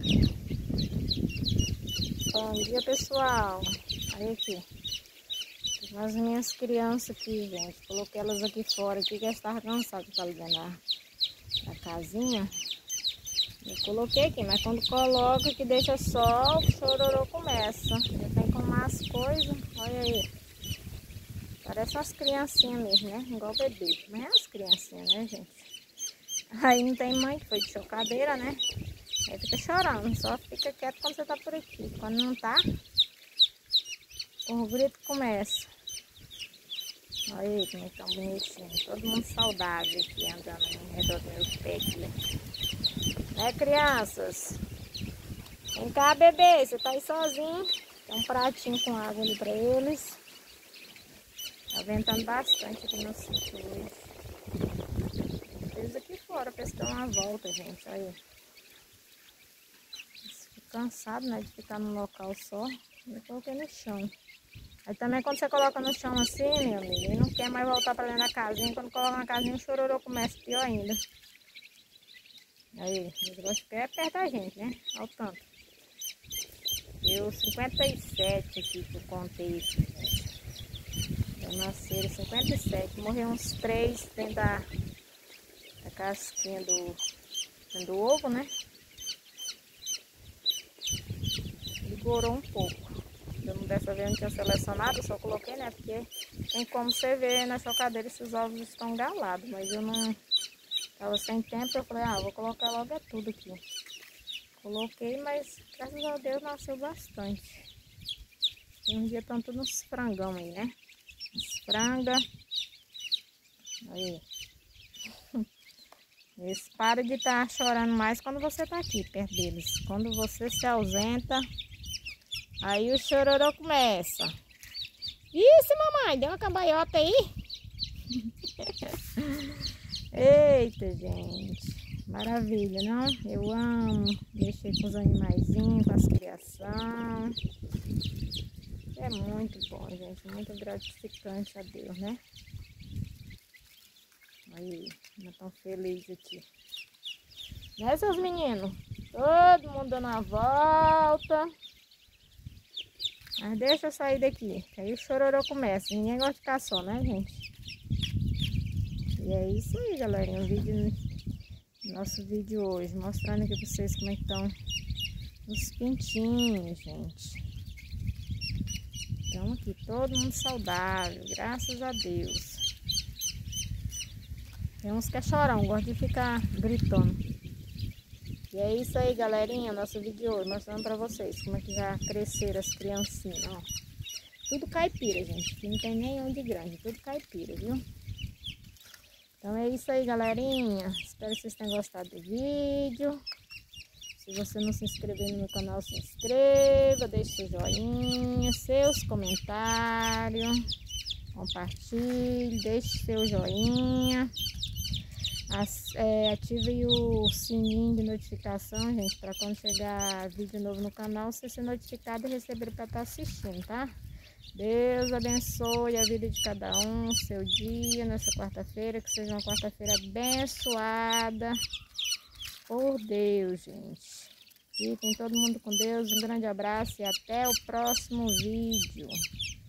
Bom dia, pessoal. Aí aqui. As minhas crianças aqui, gente. Coloquei elas aqui fora, aqui, que elas estavam cansadas de ficar ali dentro da casinha. Eu coloquei aqui, mas quando coloca que deixa só, o chororô começa. Já tem que arrumar as coisas. Olha aí. Parece umas criancinhas mesmo, né? Igual bebê. Mas é umas criancinhas, né, gente? Aí não tem mãe, que foi de chocadeira, né? Aí fica chorando. Só fica quieto quando você tá por aqui. Quando não tá, o grito começa. Olha aí como é que tão bonitinho. Todo mundo saudável aqui andando em redor do meu pé aqui. Né, crianças? Vem cá, bebê. Você tá aí sozinho? Tem um pratinho com água ali pra eles. Tá ventando bastante aqui no sítio hoje. Eles aqui fora pra eles dar uma volta, gente. Olha aí. Eles ficam cansados, né, de ficar num local só. Eu coloquei no chão. Aí também quando você coloca no chão assim, meu amigo, ele não quer mais voltar para dentro da casinha. Quando coloca na casinha, o chororô começa pior ainda. Aí, eles gostam de ficar perto da gente, né? Olha o tanto. Deu 57 aqui que eu contei isso, gente. Já nasceram 57. Morreu uns 3 dentro da casquinha do ovo, né? Vigorou um pouco. Eu dessa vez não tinha selecionado, eu só coloquei, né? Porque tem como você ver na chocadeira se os ovos estão galados. Mas eu não estava sem tempo, eu falei, vou colocar logo tudo aqui. Coloquei, mas graças a Deus nasceu bastante. E um dia estão todos uns frangão aí, né? As franga. Aí. Eles param de estar chorando mais quando você está aqui perto deles. Quando você se ausenta, aí o chororô começa. Isso, mamãe, deu uma cambaiota aí? Eita, gente. Maravilha, não? Eu amo mexer com os animaizinhos, com as criação. É muito bom, gente. Muito gratificante a Deus, né? Aí, nós estamos felizes aqui. Né, seus meninos? Todo mundo dando a volta. Mas deixa eu sair daqui, que aí o chororô começa. Ninguém gosta de ficar só, né, gente? E é isso aí, galerinha. Nosso vídeo hoje, mostrando aqui pra vocês como é que estão os pintinhos, gente. Estão aqui todo mundo saudável, graças a Deus. Tem uns que é chorão, gosta de ficar gritando. E é isso aí, galerinha, nosso vídeo hoje, mostrando pra vocês como é que já cresceram as criancinhas, ó. Tudo caipira, gente, que não tem nenhum de grande, tudo caipira, viu? Então é isso aí, galerinha. Espero que vocês tenham gostado do vídeo. Se você não se inscreveu no meu canal, se inscreva, deixe seu joinha, seus comentários, compartilhe, deixe seu joinha. Ative o sininho de notificação, gente, para quando chegar vídeo novo no canal, você ser notificado e receber para estar assistindo, tá? Deus abençoe a vida de cada um, seu dia, nessa quarta-feira, que seja uma quarta-feira abençoada por Deus, gente. Fiquem todo mundo com Deus, um grande abraço e até o próximo vídeo.